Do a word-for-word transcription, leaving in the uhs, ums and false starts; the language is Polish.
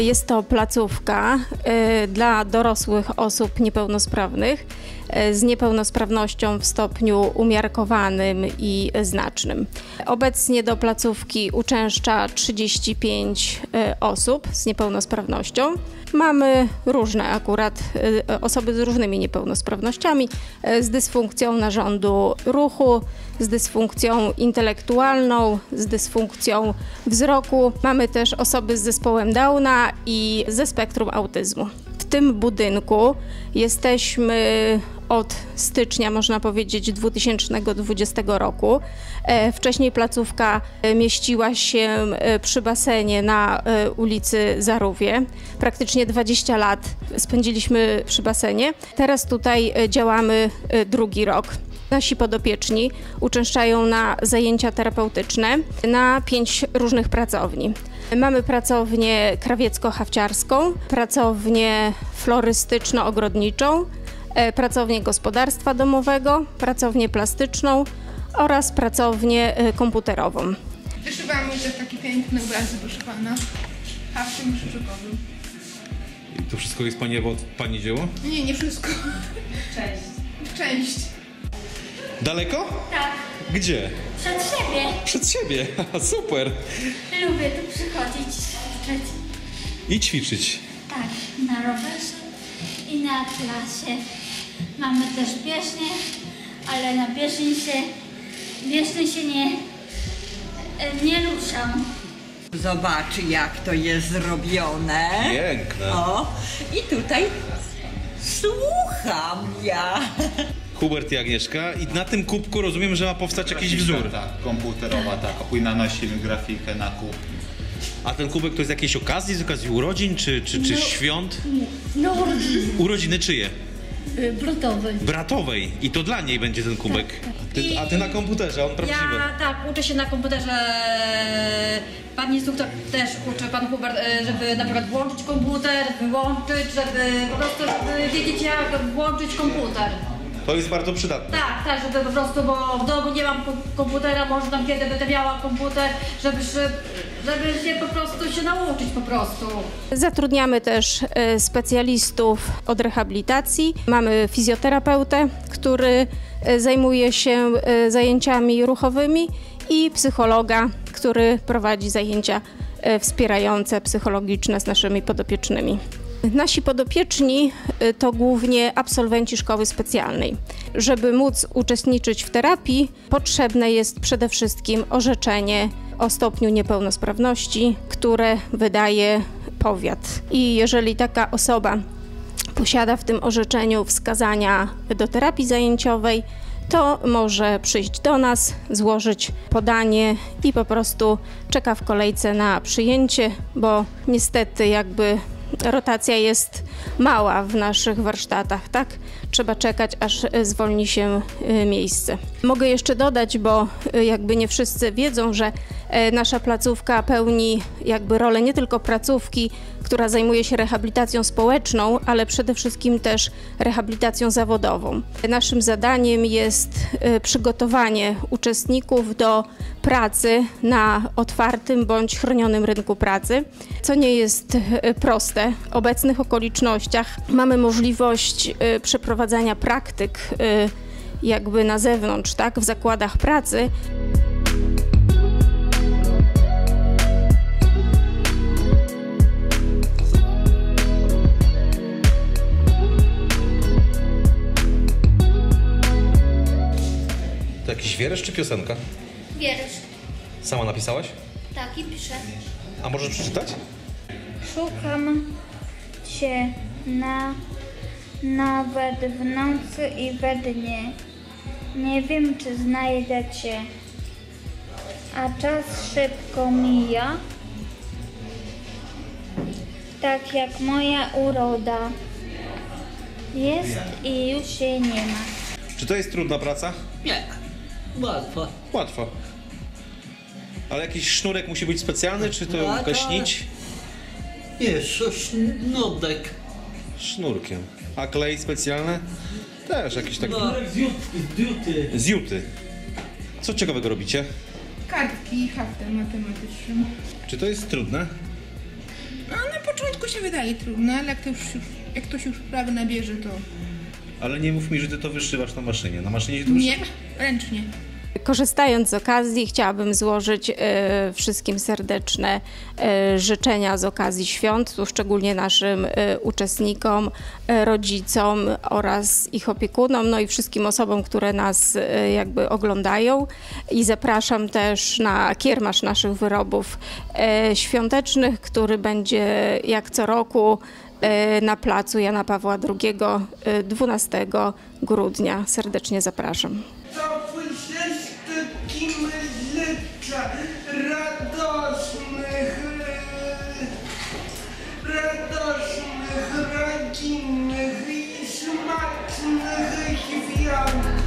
Jest to placówka y, dla dorosłych osób niepełnosprawnych y, z niepełnosprawnością w stopniu umiarkowanym i znacznym. Obecnie do placówki uczęszcza trzydzieści pięć y, osób z niepełnosprawnością. Mamy różne akurat y, osoby z różnymi niepełnosprawnościami, y, z dysfunkcją narządu ruchu, z dysfunkcją intelektualną, z dysfunkcją wzroku. Mamy też osoby z zespołem Downa i ze spektrum autyzmu. W tym budynku jesteśmy od stycznia, można powiedzieć, dwa tysiące dwudziestego roku. Wcześniej placówka mieściła się przy basenie na ulicy Zarówie. Praktycznie dwadzieścia lat spędziliśmy przy basenie. Teraz tutaj działamy drugi rok. Nasi podopieczni uczęszczają na zajęcia terapeutyczne na pięć różnych pracowni. Mamy pracownię krawiecko-hawciarską, pracownię florystyczno-ogrodniczą, pracownię gospodarstwa domowego, pracownię plastyczną oraz pracownię komputerową. Wyszywamy też takie piękne obrazy, proszę pana, hawczym szyszykowym. I to wszystko jest pani, bo pani dzieło? Nie, nie wszystko. Część. Część. Daleko? Tak. Gdzie? Przed siebie. Przed siebie, super. Lubię tu przychodzić, ćwiczyć. I ćwiczyć. Tak, na rowerze i na klasie. Mamy też bieżnię, ale na bieżni się, bieżni się nie, nie ruszam. Zobacz, jak to jest zrobione. Piękne. O, i tutaj słucham ja. Hubert i Agnieszka. I na tym kubku rozumiem, że ma powstać jakiś wzór. Tak, komputerowa, tak. Później nanosimy grafikę na kubki. A ten kubek to jest jakiejś okazji, z okazji urodzin, czy, czy, czy No, świąt? No urodziny. Urodziny czyje? Brutowy. Bratowej. I to dla niej będzie ten kubek. A ty, a ty na komputerze, on prawdziwy. Ja tak, uczę się na komputerze. Pan instruktor też uczy, pan Hubert, żeby na przykład włączyć komputer, wyłączyć, żeby po prostu żeby wiedzieć, jak włączyć komputer. To jest bardzo przydatne. Tak, tak, żeby po prostu, bo w domu nie mam komputera, może tam kiedy będę miała komputer, żeby, żeby się po prostu się nauczyć po prostu. Zatrudniamy też specjalistów od rehabilitacji. Mamy fizjoterapeutę, który zajmuje się zajęciami ruchowymi i psychologa, który prowadzi zajęcia wspierające psychologiczne z naszymi podopiecznymi. Nasi podopieczni to głównie absolwenci szkoły specjalnej. Żeby móc uczestniczyć w terapii, potrzebne jest przede wszystkim orzeczenie o stopniu niepełnosprawności, które wydaje powiat. I jeżeli taka osoba posiada w tym orzeczeniu wskazania do terapii zajęciowej, to może przyjść do nas, złożyć podanie i po prostu czeka w kolejce na przyjęcie, bo niestety jakby rotacja jest mała w naszych warsztatach, tak? Trzeba czekać, aż zwolni się miejsce. Mogę jeszcze dodać, bo jakby nie wszyscy wiedzą, że nasza placówka pełni jakby rolę nie tylko placówki, która zajmuje się rehabilitacją społeczną, ale przede wszystkim też rehabilitacją zawodową. Naszym zadaniem jest przygotowanie uczestników do pracy na otwartym bądź chronionym rynku pracy, co nie jest proste. W obecnych okolicznościach mamy możliwość przeprowadzania praktyk jakby na zewnątrz, tak, w zakładach pracy. To jakiś wiersz czy piosenka? Wiersz. Sama napisałaś? Tak, i piszę. A możesz przeczytać? Szukam cię na, nawet w nocy i we dnie. Nie wiem, czy znajdę cię. A czas szybko mija, tak jak moja uroda. Jest i już się nie ma. Czy to jest trudna praca? Nie, łatwo. Łatwo. Ale jakiś sznurek musi być specjalny, czy to No, to- jakaś nić? Jest sznurek. Sznurkiem. A klej specjalny? Też jakiś taki. No, z juty. Z juty. Co ciekawego robicie? Kartki haftem matematycznym. Czy to jest trudne? A na początku początku się wydaje trudno, ale jak to już, jak to się już prawy nabierze, to Ale nie mów mi, że ty to wyszywasz na maszynie. Na maszynie się to wyszywa? nie, ręcznie. Korzystając z okazji, chciałabym złożyć e, wszystkim serdeczne e, życzenia z okazji świąt, tu szczególnie naszym e, uczestnikom, e, rodzicom oraz ich opiekunom, no i wszystkim osobom, które nas e, jakby oglądają. I zapraszam też na kiermasz naszych wyrobów e, świątecznych, który będzie jak co roku e, na placu Jana Pawła drugiego e, dwunastego grudnia. Serdecznie zapraszam. Wszystkim życzę radosnych, radosnych, rodzinnych i smacznych świąt.